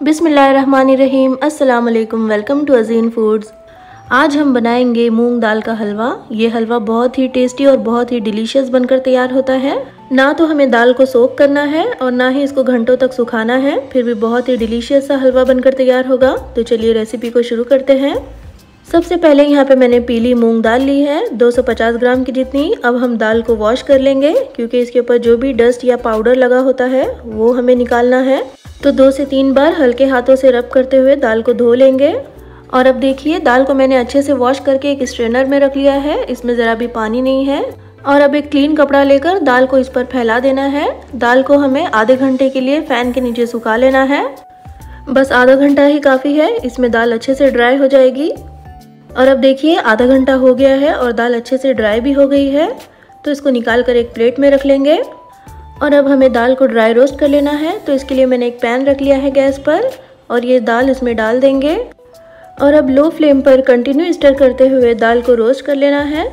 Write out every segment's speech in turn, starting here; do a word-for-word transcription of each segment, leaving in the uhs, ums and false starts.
बिस्मिल्लाहिर्रहमानिर्रहीम। अस्सलाम वालेकुम। Welcome to Azeen foods. आज हम बनाएंगे मूंग दाल का हलवा। ये हलवा बहुत ही टेस्टी और बहुत ही डिलीशियस बनकर तैयार होता है। ना तो हमें दाल को सोक करना है और ना ही इसको घंटों तक सुखाना है, फिर भी बहुत ही डिलीशियस सा हलवा बनकर तैयार होगा। तो चलिए रेसिपी को शुरू करते हैं। सबसे पहले यहाँ पे मैंने पीली मूंग दाल ली है दो सौ पचास ग्राम की जितनी। अब हम दाल को वॉश कर लेंगे क्योंकि इसके ऊपर जो भी डस्ट या पाउडर लगा होता है वो हमें निकालना है। तो दो से तीन बार हल्के हाथों से रब करते हुए दाल को धो लेंगे। और अब देखिए दाल को मैंने अच्छे से वॉश करके एक स्ट्रेनर में रख लिया है, इसमें ज़रा भी पानी नहीं है। और अब एक क्लीन कपड़ा लेकर दाल को इस पर फैला देना है। दाल को हमें आधे घंटे के लिए फ़ैन के नीचे सुखा लेना है। बस आधा घंटा ही काफ़ी है, इसमें दाल अच्छे से ड्राई हो जाएगी। और अब देखिए आधा घंटा हो गया है और दाल अच्छे से ड्राई भी हो गई है। तो इसको निकाल कर एक प्लेट में रख लेंगे। और अब हमें दाल को ड्राई रोस्ट कर लेना है। तो इसके लिए मैंने एक पैन रख लिया है गैस पर और ये दाल इसमें डाल देंगे। और अब लो फ्लेम पर कंटिन्यू स्टर करते हुए दाल को रोस्ट कर लेना है।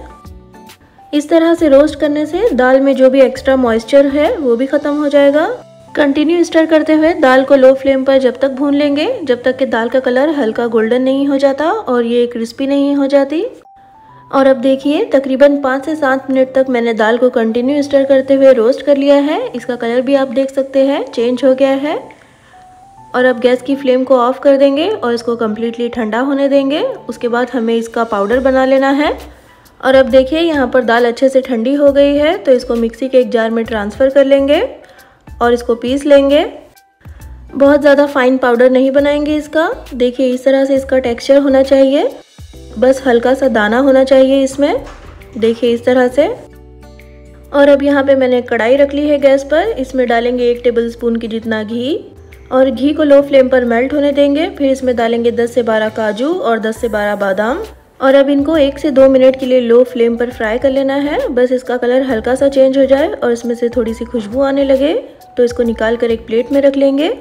इस तरह से रोस्ट करने से दाल में जो भी एक्स्ट्रा मॉइस्चर है वो भी ख़त्म हो जाएगा। कंटिन्यू स्टर करते हुए दाल को लो फ्लेम पर जब तक भून लेंगे जब तक कि दाल का कलर हल्का गोल्डन नहीं हो जाता और ये क्रिस्पी नहीं हो जाती। और अब देखिए तकरीबन पाँच से सात मिनट तक मैंने दाल को कंटिन्यू स्टर करते हुए रोस्ट कर लिया है। इसका कलर भी आप देख सकते हैं चेंज हो गया है। और अब गैस की फ्लेम को ऑफ कर देंगे और इसको कम्प्लीटली ठंडा होने देंगे। उसके बाद हमें इसका पाउडर बना लेना है। और अब देखिए यहाँ पर दाल अच्छे से ठंडी हो गई है, तो इसको मिक्सी के एक जार में ट्रांसफ़र कर लेंगे और इसको पीस लेंगे। बहुत ज़्यादा फाइन पाउडर नहीं बनाएंगे इसका। देखिए इस तरह से इसका टेक्सचर होना चाहिए, बस हल्का सा दाना होना चाहिए इसमें। देखिए इस तरह से। और अब यहाँ पे मैंने कढ़ाई रख ली है गैस पर, इसमें डालेंगे एक टेबलस्पून की जितना घी। और घी को लो फ्लेम पर मेल्ट होने देंगे। फिर इसमें डालेंगे दस से बारह काजू और दस से बारह बादाम। और अब इनको एक से दो मिनट के लिए लो फ्लेम पर फ्राई कर लेना है। बस इसका कलर हल्का सा चेंज हो जाए और इसमें से थोड़ी सी खुशबू आने लगे तो इसको निकाल कर एक प्लेट में रख लेंगे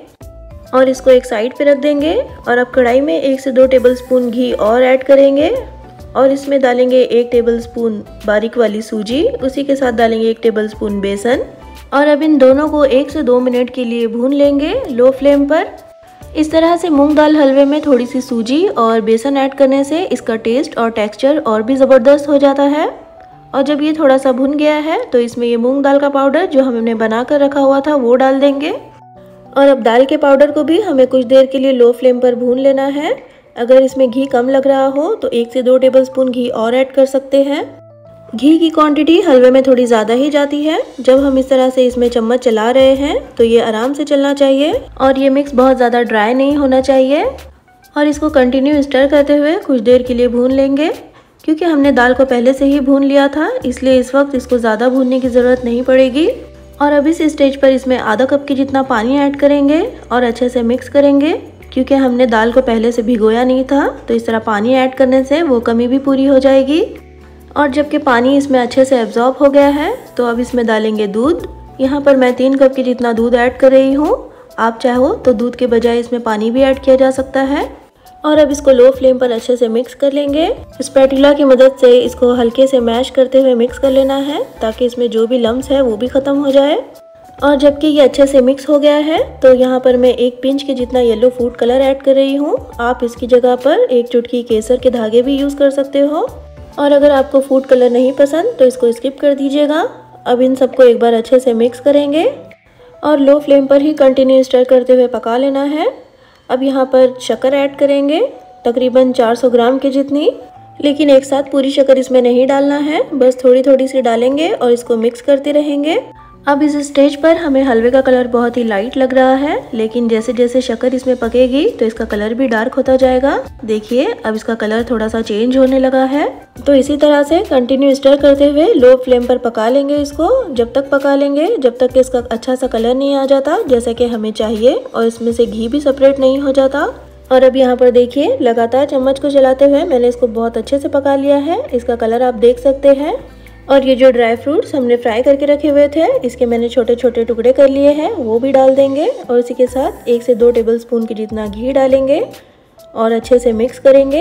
और इसको एक साइड पे रख देंगे। और अब कढ़ाई में एक से दो टेबलस्पून घी और ऐड करेंगे और इसमें डालेंगे एक टेबलस्पून बारीक वाली सूजी, उसी के साथ डालेंगे एक टेबलस्पून बेसन। और अब इन दोनों को एक से दो मिनट के लिए भून लेंगे लो फ्लेम पर। इस तरह से मूंग दाल हलवे में थोड़ी सी सूजी और बेसन ऐड करने से इसका टेस्ट और टेक्सचर और भी ज़बरदस्त हो जाता है। और जब ये थोड़ा सा भुन गया है तो इसमें ये मूंग दाल का पाउडर जो हमने बना कर रखा हुआ था वो डाल देंगे। और अब दाल के पाउडर को भी हमें कुछ देर के लिए लो फ्लेम पर भून लेना है। अगर इसमें घी कम लग रहा हो तो एक से दो टेबलस्पून घी और ऐड कर सकते हैं। घी की क्वांटिटी हलवे में थोड़ी ज़्यादा ही जाती है। जब हम इस तरह से इसमें चम्मच चला रहे हैं तो ये आराम से चलना चाहिए और ये मिक्स बहुत ज़्यादा ड्राई नहीं होना चाहिए। और इसको कंटिन्यू स्टर करते हुए कुछ देर के लिए भून लेंगे। क्योंकि हमने दाल को पहले से ही भून लिया था इसलिए इस वक्त इसको ज़्यादा भूनने की ज़रूरत नहीं पड़ेगी। और अब इस स्टेज पर इसमें आधा कप की जितना पानी ऐड करेंगे और अच्छे से मिक्स करेंगे। क्योंकि हमने दाल को पहले से भिगोया नहीं था तो इस तरह पानी ऐड करने से वो कमी भी पूरी हो जाएगी। और जबकि पानी इसमें अच्छे से एब्जॉर्ब हो गया है तो अब इसमें डालेंगे दूध। यहाँ पर मैं तीन कप की जितना दूध ऐड कर रही हूँ। आप चाहो तो दूध के बजाय इसमें पानी भी ऐड किया जा सकता है। और अब इसको लो फ्लेम पर अच्छे से मिक्स कर लेंगे। स्पैटुला की मदद से इसको हल्के से मैश करते हुए मिक्स कर लेना है ताकि इसमें जो भी लम्स है वो भी ख़त्म हो जाए। और जबकि ये अच्छे से मिक्स हो गया है तो यहाँ पर मैं एक पिंच के जितना येलो फूड कलर ऐड कर रही हूँ। आप इसकी जगह पर एक चुटकी केसर के धागे भी यूज़ कर सकते हो। और अगर आपको फूड कलर नहीं पसंद तो इसको स्किप कर दीजिएगा। अब इन सबको एक बार अच्छे से मिक्स करेंगे और लो फ्लेम पर ही कंटिन्यू स्टर करते हुए पका लेना है। अब यहाँ पर शक्कर ऐड करेंगे तकरीबन चार सौ ग्राम के जितनी, लेकिन एक साथ पूरी शक्कर इसमें नहीं डालना है, बस थोड़ी थोड़ी सी डालेंगे और इसको मिक्स करते रहेंगे। अब इस स्टेज पर हमें हलवे का कलर बहुत ही लाइट लग रहा है, लेकिन जैसे जैसे शक्कर इसमें पकेगी तो इसका कलर भी डार्क होता जाएगा। देखिए अब इसका कलर थोड़ा सा चेंज होने लगा है। तो इसी तरह से कंटिन्यू स्टर करते हुए लो फ्लेम पर पका लेंगे इसको। जब तक पका लेंगे जब तक कि इसका अच्छा सा कलर नहीं आ जाता जैसा कि हमें चाहिए और इसमें से घी भी सेपरेट नहीं हो जाता। और अब यहाँ पर देखिए लगातार चम्मच को चलाते हुए मैंने इसको बहुत अच्छे से पका लिया है। इसका कलर आप देख सकते हैं। और ये जो ड्राई फ्रूट्स हमने फ्राई करके रखे हुए थे इसके मैंने छोटे छोटे टुकड़े कर लिए हैं, वो भी डाल देंगे। और इसी के साथ एक से दो टेबलस्पून की जितना घी डालेंगे और अच्छे से मिक्स करेंगे।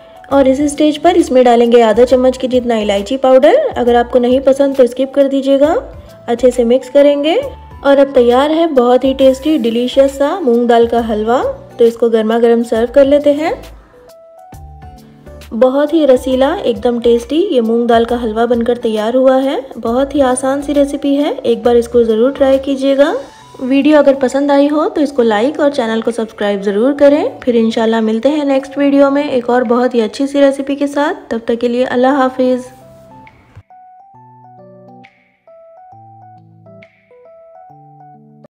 और इस स्टेज पर इसमें डालेंगे आधा चम्मच की जितना इलायची पाउडर। अगर आपको नहीं पसंद तो स्किप कर दीजिएगा। अच्छे से मिक्स करेंगे और अब तैयार है बहुत ही टेस्टी डिलीशियस सा मूंग दाल का हलवा। तो इसको गर्मा गर्म सर्व कर लेते हैं। बहुत ही रसीला, एकदम टेस्टी ये मूंग दाल का हलवा बनकर तैयार हुआ है। बहुत ही आसान सी रेसिपी है, एक बार इसको ज़रूर ट्राई कीजिएगा। वीडियो अगर पसंद आई हो तो इसको लाइक और चैनल को सब्सक्राइब ज़रूर करें। फिर इंशाल्लाह मिलते हैं नेक्स्ट वीडियो में एक और बहुत ही अच्छी सी रेसिपी के साथ। तब तक के लिए अल्लाह हाफिज़।